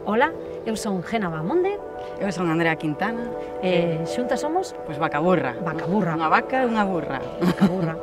Ola, eu son Gena Bamonde. Eu son Andrea Quintana. Xuntas somos? Pois Vacaburra. Vacaburra. Unha vaca e unha burra. Vacaburra.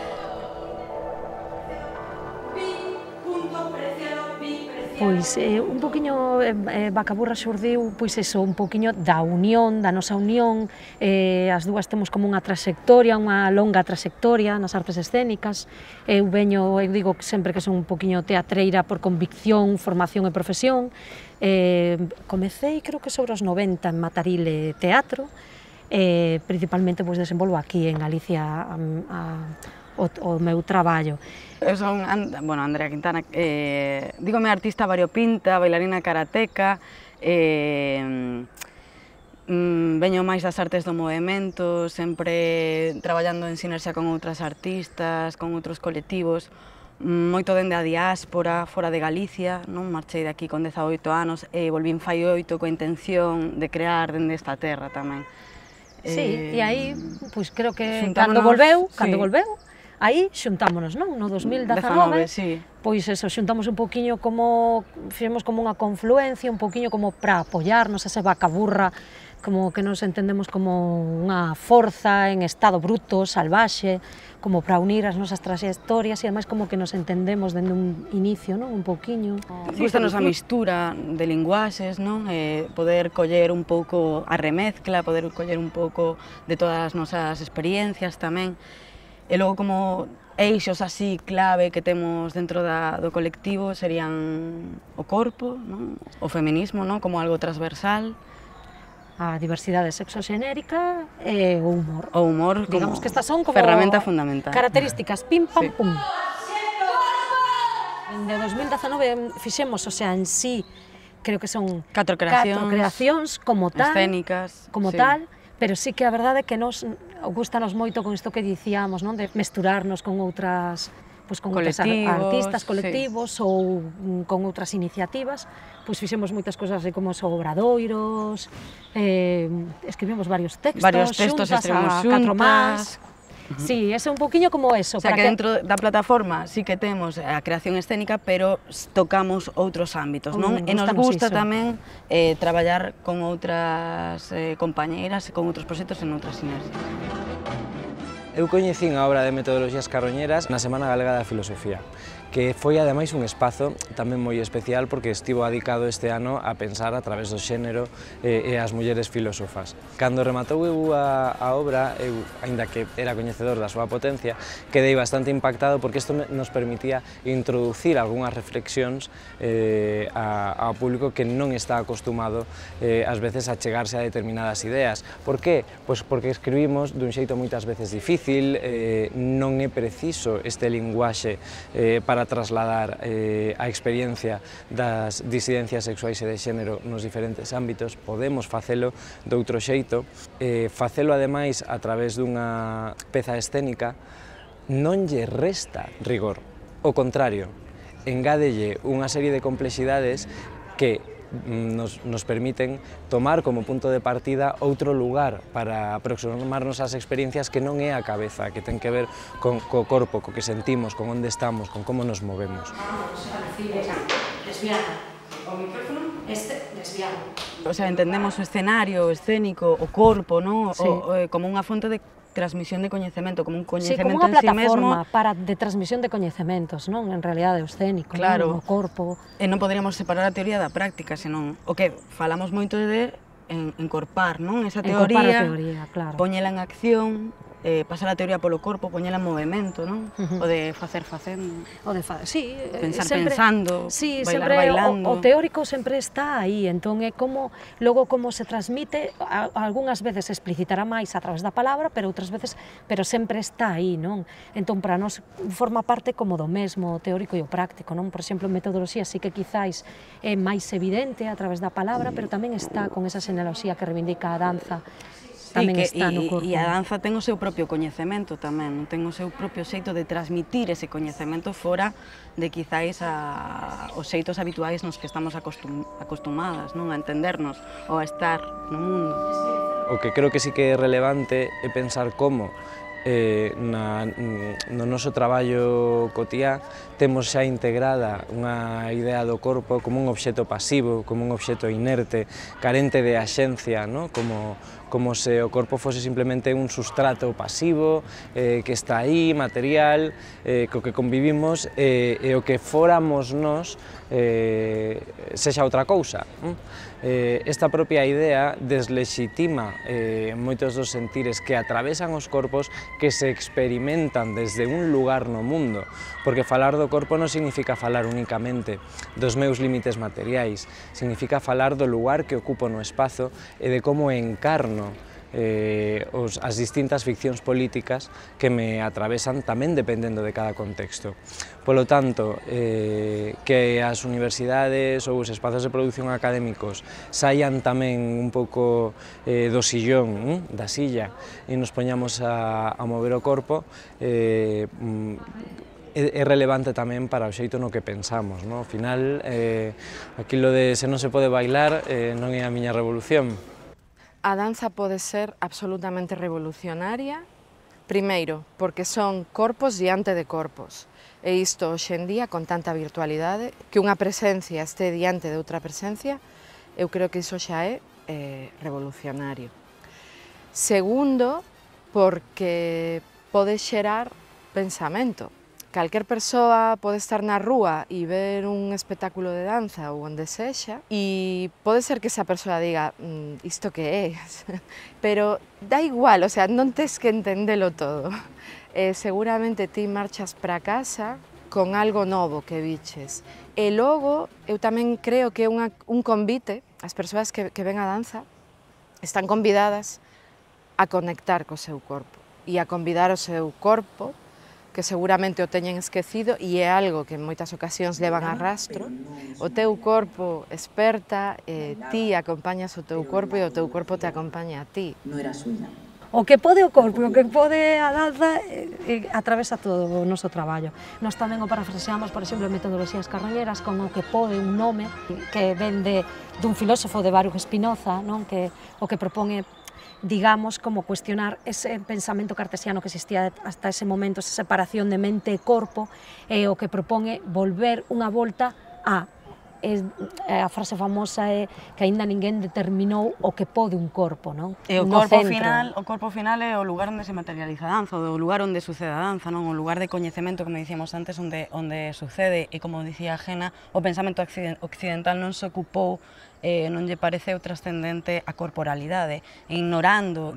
Pois un poquinho Vacaburra xurdiu, pois eso, un poquinho da unión, da nosa unión, as dúas temos como unha trayectoria, unha longa trayectoria nas artes escénicas. Eu digo sempre que son un poquinho teatreira por convicción, formación e profesión. Comecei, creo que sobre os 90 en Matarile Teatro, principalmente pois desenvolvo aquí en Galicia o meu traballo. Eu son, Andrea Quintana, dígome artista variopinta, bailarina karateca, veño máis das artes do movemento, sempre traballando en sinerxia con outras artistas, con outros colectivos, moito dende a diáspora, fora de Galicia, non? Marchei de aquí con 18 anos e volvín fai 8 coa intención de crear dende esta terra tamén. Sí, e aí, pois creo que cando volveu, aí xuntámonos, non? No 2019, sí. Pois eso, xuntamos un poquinho como, fixemos como unha confluencia, un poquinho como para apoiarnos ese Vacaburra, como que nos entendemos como unha forza en estado bruto, salvaxe, como para unir as nosas trayectorias e ademais como que nos entendemos dende un inicio, non? Un poquinho. Gústanos a mistura de linguaxes, non? Poder coller un pouco a remezcla, poder coller un pouco de todas as nosas experiencias tamén. E logo como eixos así clave que temos dentro do colectivo serían o corpo, non? O feminismo, non? Como algo transversal. A diversidade sexoxenérica e o humor. O humor como digamos que estas son como ferramenta fundamental. Características, pim, pam, Sí. pum. De 2019 fixemos, o sea, en sí, creo que son 4 creacións como tal, escénicas, como sí. tal, pero sí que a verdade é que nos gustanos moito con isto que dicíamos, non? De mesturarnos con outras, pois con outras artistas, colectivos, sí. Ou con outras iniciativas, pois fixemos moitas cousas así como obradoiros, escribimos varios textos xuntas, a 4 más. Sí, é un poquinho como eso. O sea, que dentro da plataforma sí que temos a creación escénica, pero tocamos outros ámbitos, non? E nos gusta tamén traballar con outras compañeiras, con outros proxectos en outras sinerxias. Eu coñecín a obra de Metodoloxías Carroñeras na Semana Galega da Filosofía, que foi ademais un espazo tamén moi especial porque estivo adicado este ano a pensar a través do xénero e as mulleres filósofas. Cando rematou eu a obra, eu, aínda que era coñecedor da súa potencia, quedei bastante impactado porque isto nos permitía introducir algunhas reflexións ao público que non está acostumado ás veces a chegarse a determinadas ideas. Por que? Pois porque escribimos dun xeito moitas veces difícil, non é preciso este linguaxe para trasladar a experiencia das disidencias sexuais e de xénero nos diferentes ámbitos, podemos facelo de outro xeito, facelo ademais a través dunha peza escénica non lle resta rigor, o contrario, engádelle unha serie de complexidades que nos permiten tomar como punto de partida outro lugar para aproximarnos ás experiencias que non é a cabeza, que ten que ver co corpo, co que sentimos, con onde estamos, con como nos movemos. Lesbiana. O micrófono, lesbiana. O sea, entendemos o escenario, o escénico, o corpo, non? Sí. Como unha fonte de transmisión de coñecemento, como un coñecemento en sí, como unha en sí mesmo. plataforma de transmisión de coñecementos, non? En realidade o escénico, claro. Non? O corpo. E non poderíamos separar a teoría da práctica, senón o que falamos moito de encorpar, non? Esa teoría, claro. Poñela en acción, pasar a teoría polo corpo, poñela en movimento, non? O de facer facendo. O de sí, pensar sempre, pensando, sí, bailar sempre bailando. O teórico sempre está aí, entón é como logo como se transmite, algunhas veces se explicitará máis a través da palabra, pero outras veces, pero sempre está aí, non? Entón para nós forma parte como do mesmo, o teórico e o práctico, non? Por exemplo, en metodoloxía sí que quizáis é máis evidente a través da palabra, pero tamén está con esa xenealoxía que reivindica a danza. Tamén está no corpo. E a danza ten o seu propio coñecemento tamén, ten o seu propio xeito de transmitir ese coñecemento fora de quizáis os xeitos habituais nos que estamos acostumadas, non? A entendernos ou a estar no mundo. O que creo que sí que é relevante é pensar como no noso traballo cotiá temos xa integrada unha idea do corpo como un obxecto pasivo, como un obxecto inerte, carente de axencia, no? Como se o corpo fose simplemente un sustrato pasivo que está aí, material, co que convivimos e o que fóramos nós sexa outra cousa. Esta propia idea deslexitima moitos dos sentires que atravesan os corpos que se experimentan desde un lugar no mundo, porque falar do corpo non significa falar únicamente dos meus límites materiais, significa falar do lugar que ocupo no espazo e de como encarno as distintas ficcións políticas que me atravesan tamén dependendo de cada contexto. Polo tanto, que as universidades ou os espazos de produción académicos saian tamén un pouco do sillón, da silla, e nos poñamos a mover o corpo, é relevante tamén para o xeito no que pensamos, no? Ao final, aquilo de se non se pode bailar non é a miña revolución. A danza pode ser absolutamente revolucionaria, primeiro, porque son corpos diante de corpos, e isto hoxe en día, con tanta virtualidade, que unha presencia este diante de outra presencia, eu creo que iso xa é revolucionario. Segundo, porque pode xerar pensamento. Calquer persoa pode estar na rúa e ver un espectáculo de danza ou onde sexa e pode ser que esa persoa diga isto que é, pero dá igual, o sea, non tes que entendelo todo. Seguramente ti marchas para casa con algo novo que viches. E logo, eu tamén creo que é un convite, as persoas que ven a danza están convidadas a conectar co seu corpo e a convidar o seu corpo, que seguramente o teñen esquecido e é algo que en moitas ocasións levan a rastro. O teu corpo esperta, ti acompañas o teu corpo e o teu corpo te acompaña a ti. O que pode o corpo, o que pode a danza, atravesa todo o noso traballo. Nós tamén o parafraseamos, por exemplo, en metodoloxías carroñeras, con o que pode un nome que vende dun filósofo de Baruch Spinoza, non? Que o que propón digamos, como cuestionar ese pensamento cartesiano que existía hasta ese momento, esa separación de mente e corpo, e o que propón volver unha volta a frase famosa é que aínda ninguén determinou o que pode un corpo, non? E o corpo final é o lugar onde se materializa a danza, o lugar onde sucede a danza, non? O lugar de coñecemento, como dicíamos antes, onde sucede, e como dicía Gena, o pensamento occidental non se ocupou, non lle pareceu trascendente a corporalidade, ignorando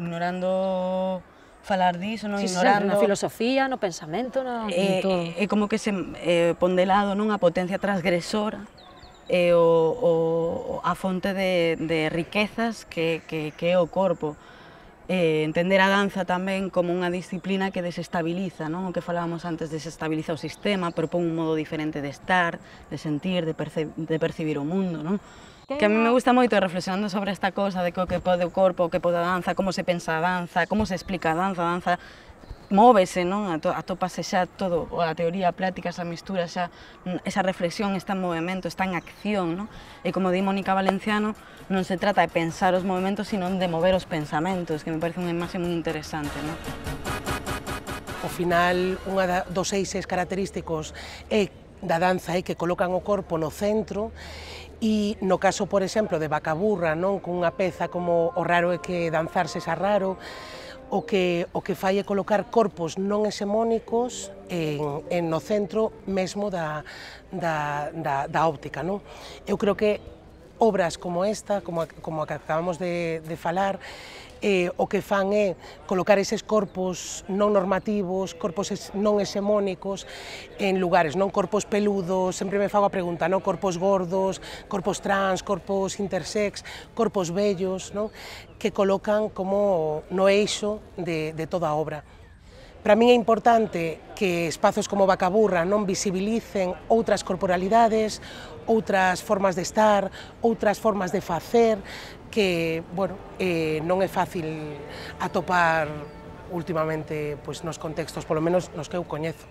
falar diso, non? Ignorando na filosofía, no pensamento, no todo. É como que se pon de lado a potencia transgresora e a fonte de riquezas que é o corpo. Entender a danza tamén como unha disciplina que desestabiliza, non? O que falábamos antes, desestabiliza o sistema, propón un modo diferente de estar, de sentir, de percibir o mundo, non? Que a mí me gusta moito reflexionando sobre esta cosa de que o que pode o corpo, o que pode a danza, como se pensa a danza, como se explica a danza móvese, non? Atópase xa todo, a teoría, a práctica, esa mistura, xa, esa reflexión está en movimento, está en acción, non? E como di Mónica Valenciano, non se trata de pensar os movimentos, sino de mover os pensamentos, que me parece unha imaxe moi interesante, non? Ao final, unha dos eixes característicos da danza é que colocan o corpo no centro, e no caso, por exemplo, de Vacaburra, non? Con unha peza como O raro é que danzar sexa raro, o que fai é colocar corpos non hexemónicos no centro mesmo da óptica, non? Eu creo que obras como esta, como a que acabamos de falar, o que fan é colocar eses corpos non normativos, corpos non hexemónicos en lugares, non? Corpos peludos, sempre me fago a pregunta, non? Corpos gordos, corpos trans, corpos intersex, corpos bellos, non? Que colocan como no eixo de toda a obra. Para min é importante que espazos como Vacaburra non visibilicen outras corporalidades, outras formas de estar, outras formas de facer, que, bueno, non é fácil atopar últimamente nos contextos, polo menos nos que eu coñezo.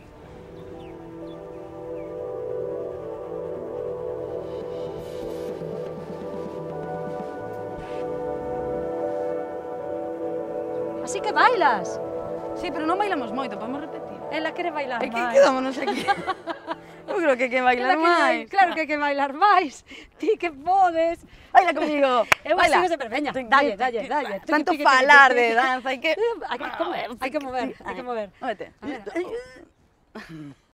Así que bailas. Sí, pero non bailamos moito, podemos repetir. Ela quere bailar É que máis. quedámonos aquí. Eu creo que hai que bailar máis. Claro que hai que bailar máis. Ti que podes. Baila comigo. Eu Baila. sigo sempre, veña, dalle. Tanto falar de danza, hai que... Hai que mover, hai que mover. Móvete. A ver.